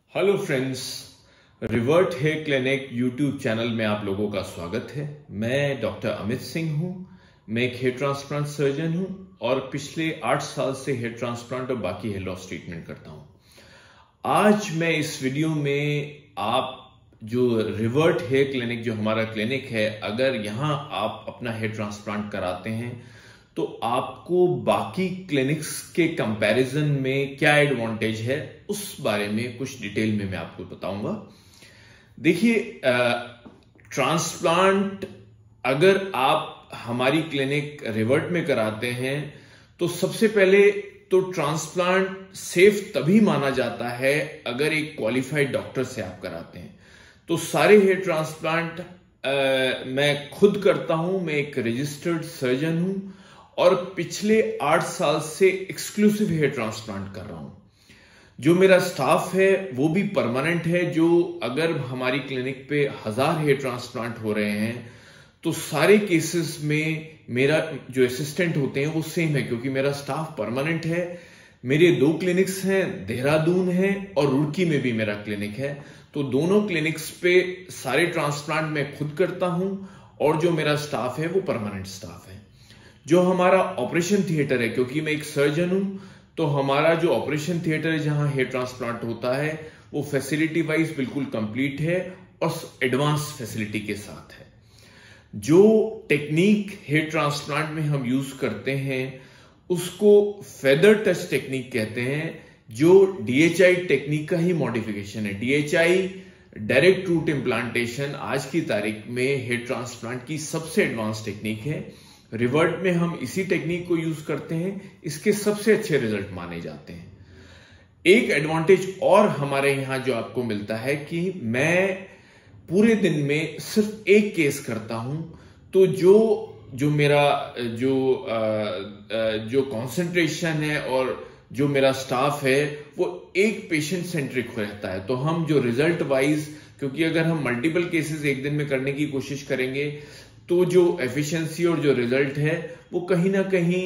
Hello friends, revert hair clinic YouTube channel में आप लोगों का स्वागत है। मैं डॉक्टर अमित सिंह हूं। मैं एक हेयर ट्रांसप्लांट सर्जन हूं और पिछले 8 साल से हेयर ट्रांसप्लांट और बाकी हेयर लॉस ट्रीटमेंट करता हूं। आज मैं इस वीडियो में आप जो रिवर्ट हेयर क्लिनिक जो हमारा क्लिनिक है, अगर यहां आप अपना हेयर ट्रांसप्लांट कराते हैं तो आपको बाकी क्लिनिक्स के कंपैरिजन में क्या एडवांटेज है, उस बारे में कुछ डिटेल में मैं आपको बताऊंगा। देखिए, ट्रांसप्लांट अगर आप हमारी क्लिनिक रिवर्ट में कराते हैं तो सबसे पहले तो ट्रांसप्लांट सेफ तभी माना जाता है अगर एक क्वालिफाइड डॉक्टर से आप कराते हैं। तो सारे हेयर ट्रांसप्लांट मैं खुद करता हूं। मैं एक रजिस्टर्ड सर्जन हूं और पिछले 8 साल से एक्सक्लूसिव हेयर ट्रांसप्लांट कर रहा हूं। जो मेरा स्टाफ है वो भी परमानेंट है। जो अगर हमारी क्लिनिक पे 1000 हेयर ट्रांसप्लांट हो रहे हैं तो सारे केसेस में मेरा जो असिस्टेंट होते हैं वो सेम है, क्योंकि मेरा स्टाफ परमानेंट है। मेरे 2 क्लिनिक्स हैं, देहरादून है और रुड़की में भी मेरा क्लिनिक है। तो दोनों क्लिनिक्स पे सारे ट्रांसप्लांट मैं खुद करता हूं और जो मेरा स्टाफ है वो परमानेंट स्टाफ है। जो हमारा ऑपरेशन थिएटर है, क्योंकि मैं एक सर्जन हूं, तो हमारा जो ऑपरेशन थिएटर है जहां हेयर ट्रांसप्लांट होता है वो फैसिलिटी वाइज बिल्कुल कंप्लीट है और एडवांस फैसिलिटी के साथ है। जो टेक्निक हेयर ट्रांसप्लांट में हम यूज करते हैं उसको फेदर टच टेक्निक कहते हैं, जो डीएचआई टेक्निक का ही मॉडिफिकेशन है। डीएचआई डायरेक्ट रूट इम्प्लांटेशन आज की तारीख में हेयर ट्रांसप्लांट की सबसे एडवांस टेक्निक है। रिवर्ट में हम इसी टेक्निक को यूज करते हैं। इसके सबसे अच्छे रिजल्ट माने जाते हैं। एक एडवांटेज और हमारे यहां जो आपको मिलता है कि मैं पूरे दिन में सिर्फ एक केस करता हूं, तो जो मेरा जो कंसंट्रेशन है और जो मेरा स्टाफ है वो एक पेशेंट सेंट्रिक रहता है। तो हम जो रिजल्ट वाइज, क्योंकि अगर हम मल्टीपल केसेस एक दिन में करने की कोशिश करेंगे तो जो एफिशिएंसी और जो रिजल्ट है वो कहीं ना कहीं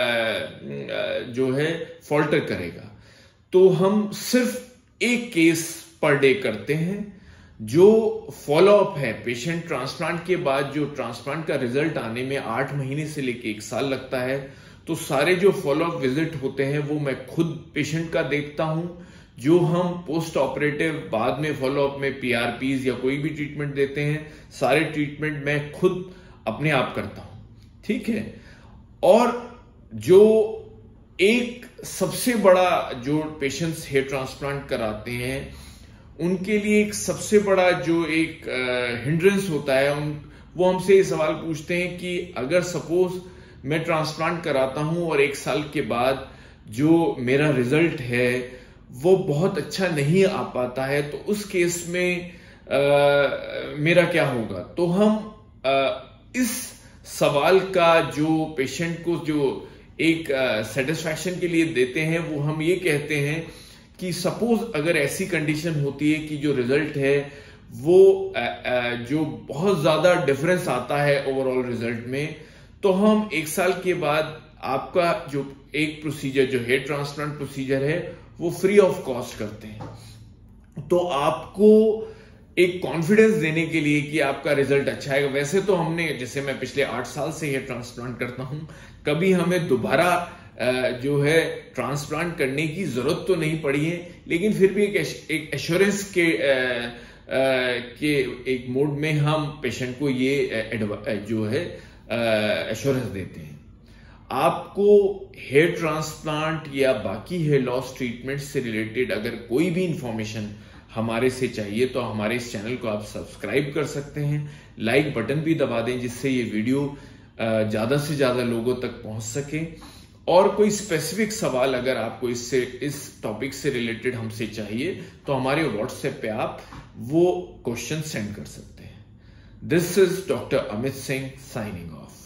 जो है फॉल्टर करेगा। तो हम सिर्फ एक केस पर डे करते हैं। जो फॉलोअप है पेशेंट ट्रांसप्लांट के बाद, जो ट्रांसप्लांट का रिजल्ट आने में 8 महीने से लेके 1 साल लगता है, तो सारे जो फॉलोअप विजिट होते हैं वो मैं खुद पेशेंट का देखता हूं। जो हम पोस्ट ऑपरेटिव बाद में फॉलोअप में पीआरपीज या कोई भी ट्रीटमेंट देते हैं, सारे ट्रीटमेंट मैं खुद अपने आप करता हूं। ठीक है। और जो एक सबसे बड़ा जो पेशेंट्स हेयर ट्रांसप्लांट कराते हैं उनके लिए एक सबसे बड़ा जो एक हिंड्रेंस होता है, वो हमसे ये सवाल पूछते हैं कि अगर सपोज मैं ट्रांसप्लांट कराता हूं और 1 साल के बाद जो मेरा रिजल्ट है वो बहुत अच्छा नहीं आ पाता है, तो उस केस में मेरा क्या होगा। तो हम इस सवाल का जो पेशेंट को जो एक सेटिस्फैक्शन के लिए देते हैं, वो हम ये कहते हैं कि सपोज अगर ऐसी कंडीशन होती है कि जो रिजल्ट है वो जो बहुत ज्यादा डिफरेंस आता है ओवरऑल रिजल्ट में, तो हम 1 साल के बाद आपका जो एक प्रोसीजर, जो हेयर ट्रांसप्लांट प्रोसीजर है, वो फ्री ऑफ कॉस्ट करते हैं। तो आपको एक कॉन्फिडेंस देने के लिए कि आपका रिजल्ट अच्छा है। वैसे तो हमने, जैसे मैं पिछले 8 साल से हेयर ट्रांसप्लांट करता हूं, कभी हमें दोबारा जो है ट्रांसप्लांट करने की जरूरत तो नहीं पड़ी है, लेकिन फिर भी एक एश्योरेंस के एक मोड में हम पेशेंट को ये जो है एश्योरेंस देते हैं। आपको हेयर ट्रांसप्लांट या बाकी हेयर लॉस ट्रीटमेंट से रिलेटेड अगर कोई भी इंफॉर्मेशन हमारे से चाहिए तो हमारे इस चैनल को आप सब्सक्राइब कर सकते हैं। लाइक बटन भी दबा दें जिससे ये वीडियो ज्यादा से ज्यादा लोगों तक पहुंच सके। और कोई स्पेसिफिक सवाल अगर आपको इस टॉपिक से रिलेटेड हमसे चाहिए तो हमारे व्हाट्सएप पे आप वो क्वेश्चन सेंड कर सकते हैं। This is doctor Amit Singh signing of.